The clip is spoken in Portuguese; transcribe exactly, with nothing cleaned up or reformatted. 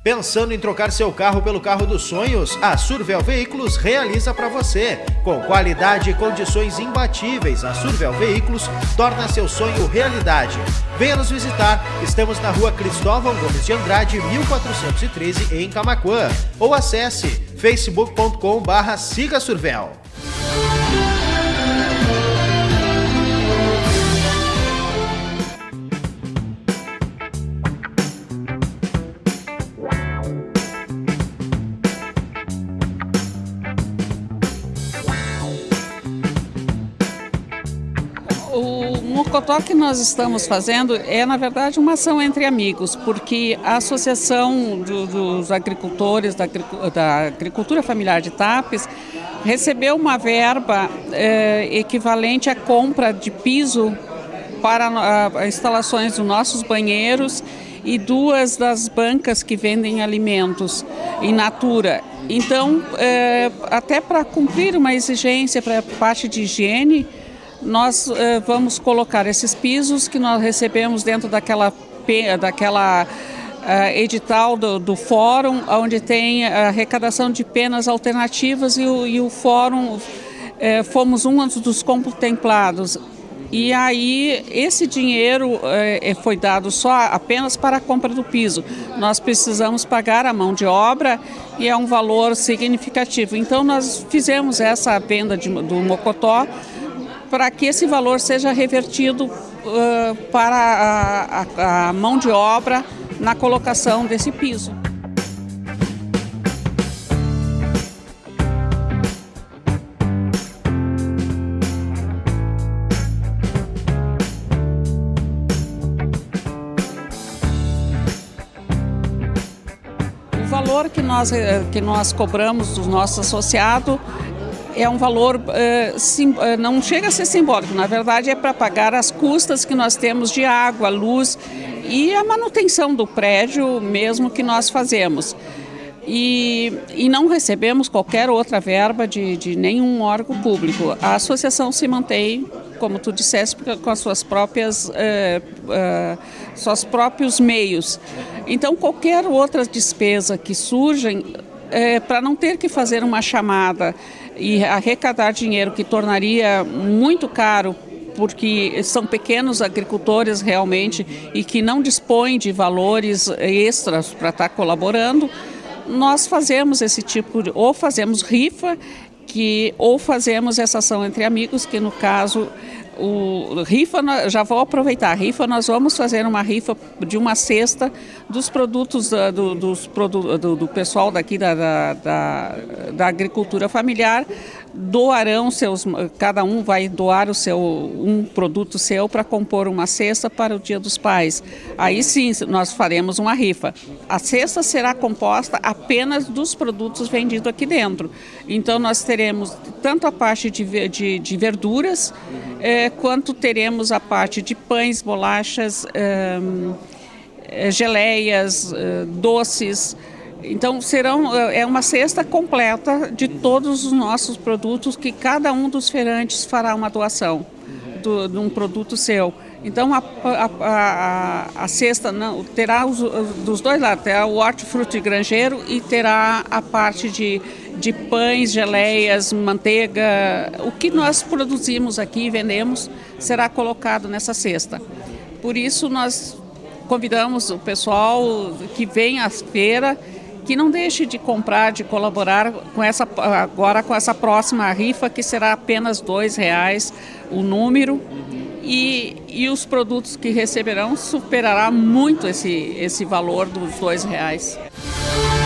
Pensando em trocar seu carro pelo carro dos sonhos? A Survel Veículos realiza para você. Com qualidade e condições imbatíveis, a Survel Veículos torna seu sonho realidade. Venha nos visitar. Estamos na rua Cristóvão Gomes de Andrade, mil quatrocentos e treze, em Camaquã. Ou acesse facebook ponto com barra siga Survel. O mocotó que nós estamos fazendo é, na verdade, uma ação entre amigos, porque a Associação do, dos Agricultores da, da Agricultura Familiar de Tapes recebeu uma verba é, equivalente à compra de piso para a, instalações dos nossos banheiros e duas das bancas que vendem alimentos in natura. Então, é, até para cumprir uma exigência para a parte de higiene, nós uh, vamos colocar esses pisos que nós recebemos dentro daquela, daquela uh, edital do, do fórum, onde tem a arrecadação de penas alternativas e o, e o fórum uh, fomos um dos contemplados. E aí esse dinheiro uh, foi dado só apenas para a compra do piso. Nós precisamos pagar a mão de obra e é um valor significativo. Então nós fizemos essa venda de, do mocotó para que esse valor seja revertido uh, para a, a, a mão de obra na colocação desse piso. O valor que nós, que nós cobramos do nosso associado é um valor, uh, sim, uh, não chega a ser simbólico, na verdade é para pagar as custas que nós temos de água, luz e a manutenção do prédio mesmo que nós fazemos. E, e não recebemos qualquer outra verba de, de nenhum órgão público. A associação se mantém, como tu disseste, com as suas próprias, uh, uh, seus próprios meios. Então qualquer outra despesa que surja, uh, para não ter que fazer uma chamada e arrecadar dinheiro que tornaria muito caro, porque são pequenos agricultores realmente e que não dispõem de valores extras para estar colaborando, nós fazemos esse tipo de, ou fazemos rifa, que, ou fazemos essa ação entre amigos, que no caso, o rifa, já vou aproveitar, a rifa, nós vamos fazer uma rifa de uma cesta dos produtos da, do, dos, do, do pessoal daqui da, da, da, da agricultura familiar, doarão seus, cada um vai doar o seu, um produto seu para compor uma cesta para o Dia dos Pais. Aí sim, nós faremos uma rifa. A cesta será composta apenas dos produtos vendidos aqui dentro. Então nós teremos tanto a parte de, de, de verduras, é, quanto teremos a parte de pães, bolachas, é, geleias, é, doces. Então serão, é uma cesta completa de todos os nossos produtos, que cada um dos feirantes fará uma doação do, de um produto seu. Então a, a, a, a cesta não, terá os, dos dois lados, terá o hortifruti granjeiro e terá a parte de, de pães, geleias, manteiga. O que nós produzimos aqui e vendemos será colocado nessa cesta. Por isso nós convidamos o pessoal que vem à feira, que não deixe de comprar, de colaborar com essa, agora com essa próxima rifa, que será apenas dois reais o número, e, e os produtos que receberão superará muito esse, esse valor dos dois reais.